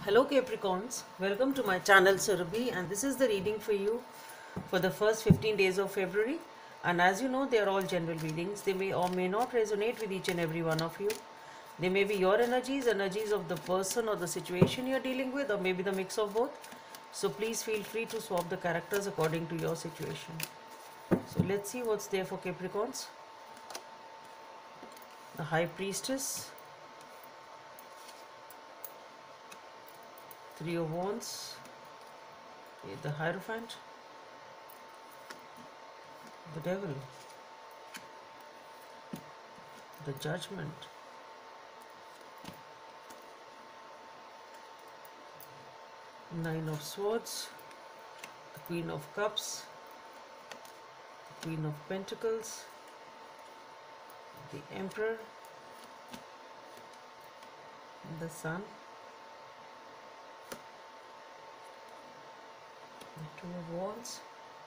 Hello Capricorns, welcome to my channel Surabhi, and this is the reading for you for the first 15 days of February. And as you know, they are all general readings. They may or may not resonate with each and every one of you. They may be your energies of the person or the situation you are dealing with, or maybe the mix of both. So please feel free to swap the characters according to your situation. So let's see what's there for Capricorns. The High Priestess, Three of Wands, the Hierophant, the Devil, the Judgment, Nine of Swords, the Queen of Cups, the Queen of Pentacles, the Emperor, the Sun, the Two of Wands,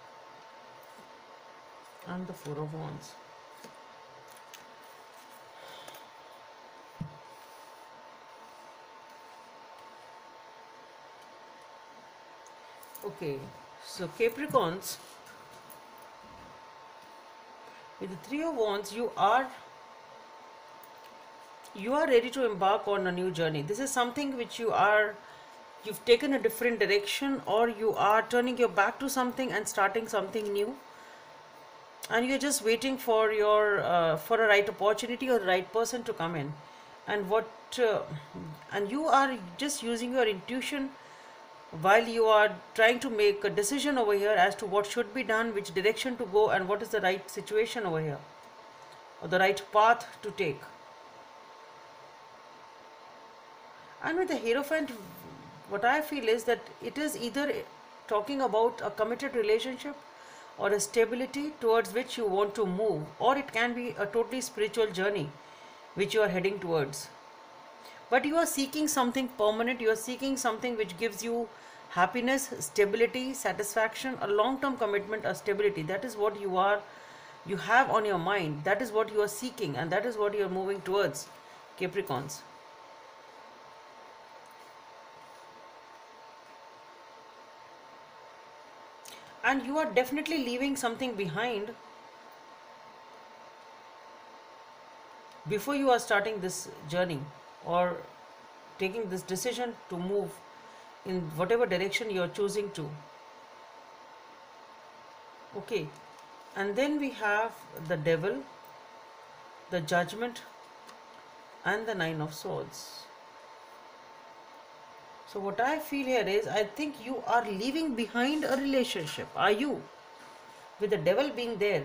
and the Four of Wands. Okay, so Capricorns, with the Three of Wands, you are ready to embark on a new journey. This is something which you've taken a different direction, or you are turning your back to something and starting something new, and you're just waiting for for a right opportunity or the right person to come in, and and you are just using your intuition while you are trying to make a decision over here as to what should be done, which direction to go, and what is the right situation over here, or the right path to take. And with the Hierophant, what I feel is that it is either talking about a committed relationship or a stability towards which you want to move, or it can be a totally spiritual journey which you are heading towards. But you are seeking something permanent, you are seeking something which gives you happiness, stability, satisfaction, a long-term commitment, a stability. That is what you have on your mind. That is what you are seeking, and that is what you are moving towards, Capricorns. And you are definitely leaving something behind before you are starting this journey, or taking this decision to move in whatever direction you are choosing to. Okay, and then we have the Devil, the Judgment, and the Nine of Swords. So what I feel here is, I think you are leaving behind a relationship. Are you? With the Devil being there,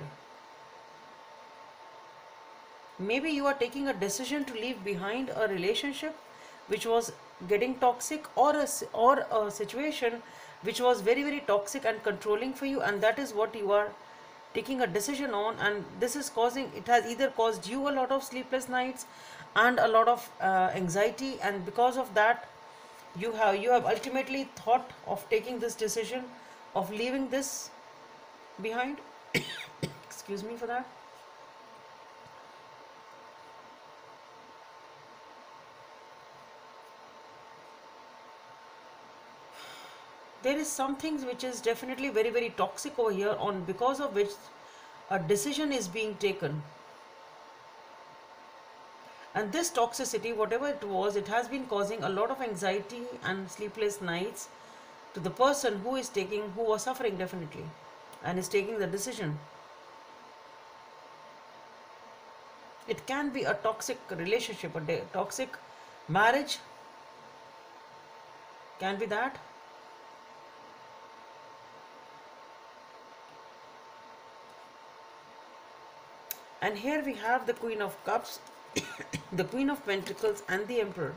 maybe you are taking a decision to leave behind a relationship which was getting toxic, or a situation which was very very toxic and controlling for you, and that is what you are taking a decision on. And this is it has either caused you a lot of sleepless nights and a lot of anxiety, and because of that you have ultimately thought of taking this decision of leaving this behind. Excuse me for that. There is something which is definitely very very toxic over here, on because of which a decision is being taken. And this toxicity, whatever it was, it has been causing a lot of anxiety and sleepless nights to the person who was suffering definitely, and is taking the decision. It can be a toxic relationship, a toxic marriage, can be that. And here we have the Queen of Cups, the Queen of Pentacles, and the Emperor.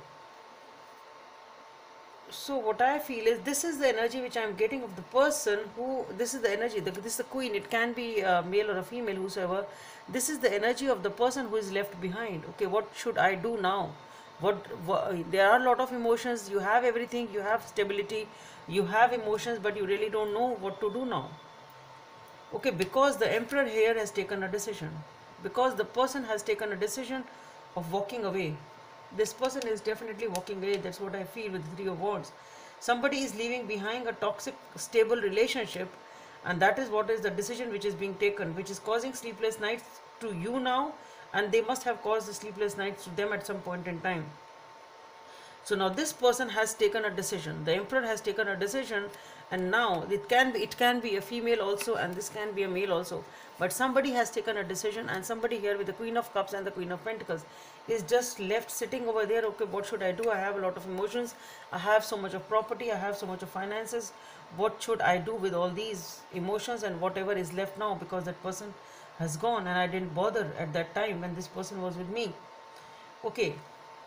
So what I feel is, this is the energy which I am getting of the person who, this is the energy, this is the Queen. It can be a male or a female, whosoever. This is the energy of the person who is left behind. Okay, what should I do now? There are a lot of emotions. You have everything, you have stability, you have emotions, but you really don't know what to do now. Okay, because the Emperor here has taken a decision, because the person has taken a decision of walking away, this person is definitely walking away. That's what I feel with the Three of Wands. Somebody is leaving behind a toxic, stable relationship, and that is what is the decision which is being taken, which is causing sleepless nights to you now, and they must have caused the sleepless nights to them at some point in time. So now this person has taken a decision. The Emperor has taken a decision, and now it can be a female also, and this can be a male also. But somebody has taken a decision, and somebody here with the Queen of Cups and the Queen of Pentacles is just left sitting over there. Okay, what should I do? I have a lot of emotions. I have so much of property. I have so much of finances. What should I do with all these emotions and whatever is left now, because that person has gone and I didn't bother at that time when this person was with me. Okay.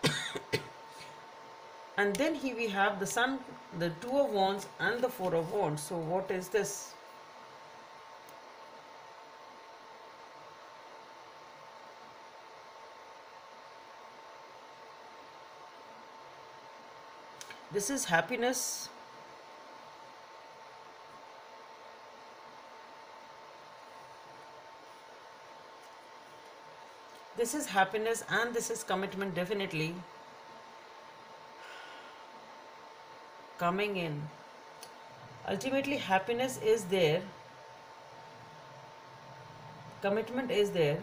And then here we have the Sun, the Two of Wands and the Four of Wands. So what is this? This is happiness. This is happiness and this is commitment, definitely coming in. Ultimately, happiness is there, commitment is there,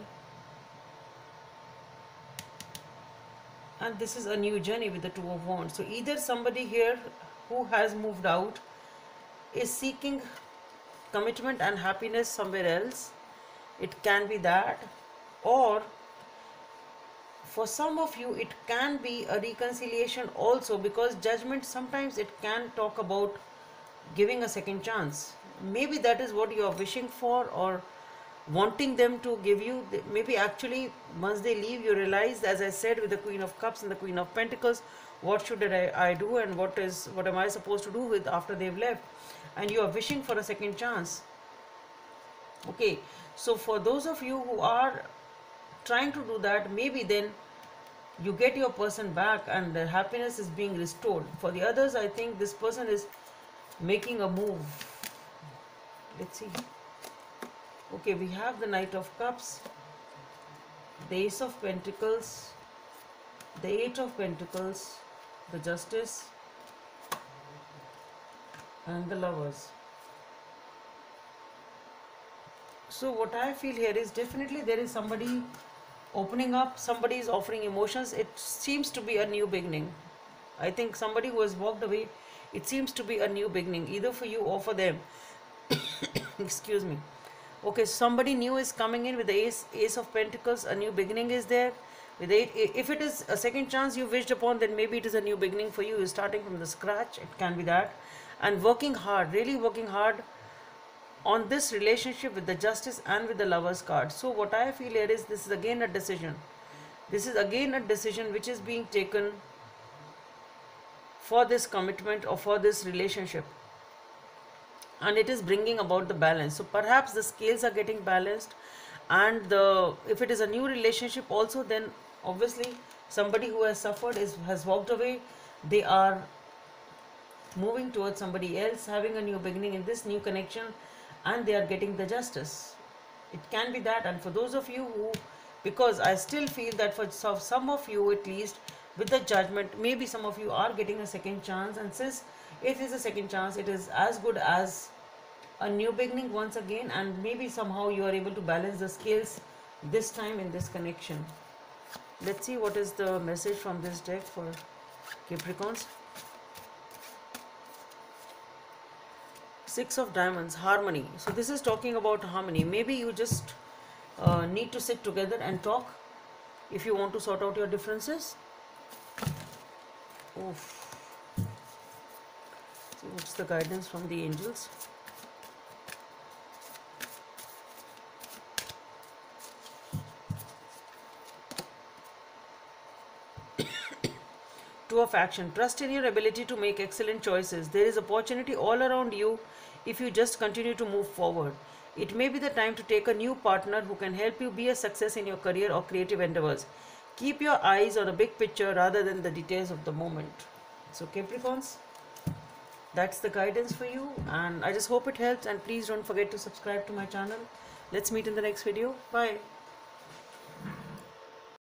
and this is a new journey with the Two of Wands. So either somebody here who has moved out is seeking commitment and happiness somewhere else. It can be that, or for some of you it can be a reconciliation also, because Judgment, sometimes it can talk about giving a second chance. Maybe that is what you are wishing for or wanting them to give you. Maybe actually once they leave you realize, as I said with the Queen of Cups and the Queen of Pentacles, what should I do, and what am I supposed to do with after they've left, and you are wishing for a second chance. Okay, so for those of you who are trying to do that, maybe then you get your person back and the happiness is being restored. For the others, I think this person is making a move. Let's see. Okay, we have the Knight of Cups, the Ace of Pentacles, the Eight of Pentacles, the Justice, and the Lovers. So what I feel here is definitely there is somebody opening up, somebody is offering emotions. It seems to be a new beginning. I think somebody who has walked away, it seems to be a new beginning, either for you or for them. Excuse me. Okay, somebody new is coming in with the Ace of Pentacles. A new beginning is there. With eight, if it is a second chance you wished upon, then maybe it is a new beginning for you. You're starting from the scratch. It can be that. And working hard, really working hard on this relationship with the Justice and with the Lovers card. So what I feel here is this is again a decision. This is again a decision which is being taken for this commitment or for this relationship. And it is bringing about the balance. So perhaps the scales are getting balanced, and if it is a new relationship also, then obviously somebody who has suffered has walked away. They are moving towards somebody else, having a new beginning in this new connection, and they are getting the Justice. It can be that. And for those of you who, because I still feel that for some of you at least, with the Judgment, maybe some of you are getting a second chance, and since it is a second chance, it is as good as a new beginning once again, and maybe somehow you are able to balance the scales this time in this connection. Let's see what is the message from this deck for Capricorns. Six of Diamonds, harmony. So this is talking about harmony. Maybe you just need to sit together and talk if you want to sort out your differences. Oof. So what's the guidance from the angels? Two of Action. Trust in your ability to make excellent choices. There is opportunity all around you if you just continue to move forward. It may be the time to take a new partner who can help you be a success in your career or creative endeavors. Keep your eyes on the big picture rather than the details of the moment. So Capricorns, that's the guidance for you, and I just hope it helps, and please don't forget to subscribe to my channel. Let's meet in the next video. Bye.